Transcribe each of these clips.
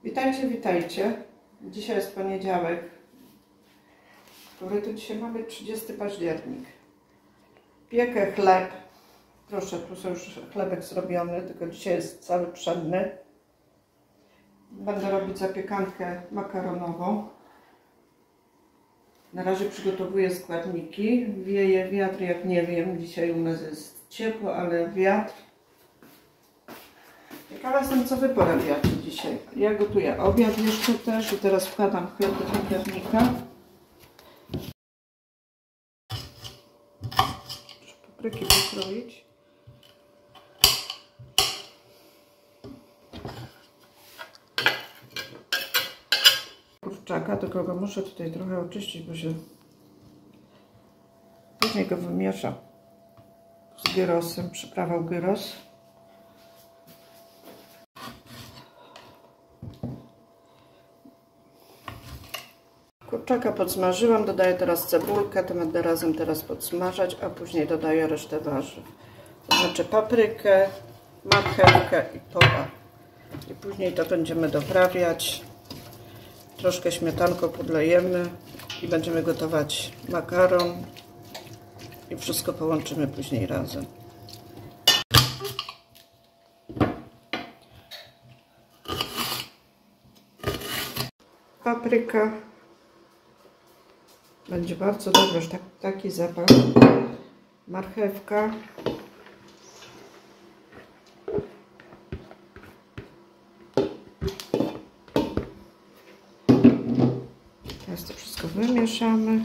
Witajcie, witajcie. Dzisiaj jest poniedziałek. Który to dzisiaj mamy? 30 październik. Piekę chleb. Proszę, tu są już chlebek zrobiony, tylko dzisiaj jest cały pszenny. Będę robić zapiekankę makaronową. Na razie przygotowuję składniki. Wieje wiatr, jak nie wiem. Dzisiaj u nas jest ciepło, ale wiatr. Ciekawa jestem, co wy porabiacie dzisiaj. Ja gotuję obiad jeszcze też i teraz wkładam chleb do piekarnika. Muszę papryki pokroić. Kurczaka, tylko go muszę tutaj trochę oczyścić, bo się później go wymieszam z gyrosem, przyprawą gyros. Kurczaka podsmażyłam, dodaję teraz cebulkę, to będę razem teraz podsmażać, a później dodaję resztę warzyw. To znaczy paprykę, marchewkę i pola. I później to będziemy doprawiać. Troszkę śmietanką podlejemy i będziemy gotować makaron i wszystko połączymy później razem. Papryka. Będzie bardzo dobrze, taki zapach. Marchewka. Teraz to wszystko wymieszamy.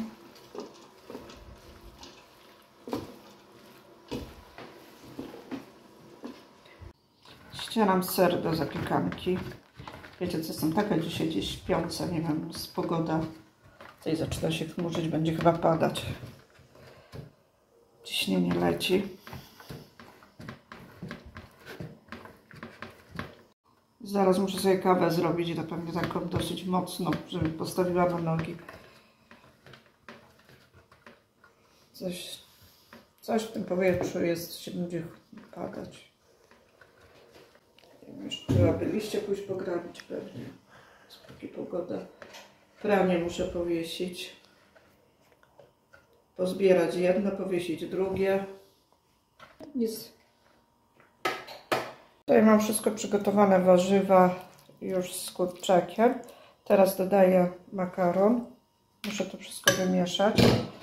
Ścieram ser do zapiekanki. Wiecie, co jestem taka dzisiaj gdzieś śpiąca, nie wiem, z pogoda. Tutaj zaczyna się chmurzyć, będzie chyba padać. Ciśnienie leci. Zaraz muszę sobie kawę zrobić, to pewnie taką dosyć mocną, żeby postawiła na nogi. Coś w tym powietrzu jest, się będzie padać. Nie wiem, jeszcze trzeba by liście pójść pograbić pewnie. Póki pogoda. Pranie muszę powiesić. Pozbierać jedno, powiesić drugie. Nic. Tutaj mam wszystko przygotowane, warzywa już z kurczakiem. Teraz dodaję makaron. Muszę to wszystko wymieszać.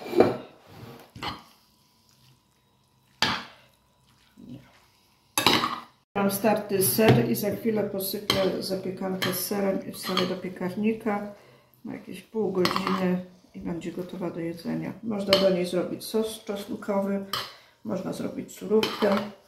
Mam starty ser i za chwilę posypię zapiekankę z serem i wstawię do piekarnika na jakieś pół godziny i będzie gotowa do jedzenia. Można do niej zrobić sos czosnkowy, można zrobić surówkę.